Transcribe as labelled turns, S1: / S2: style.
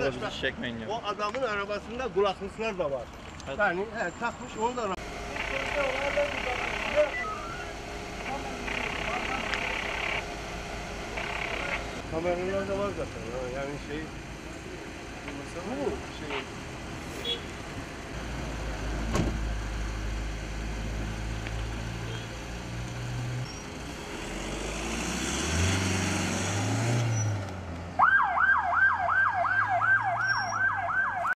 S1: Arkadaşlar
S2: bizi çekmeyin ya.
S1: o adamın arabasında kulaklıklar da var.
S2: Evet.
S1: Yani takmış onu da. Kameralar da var zaten. Yani şey bu şey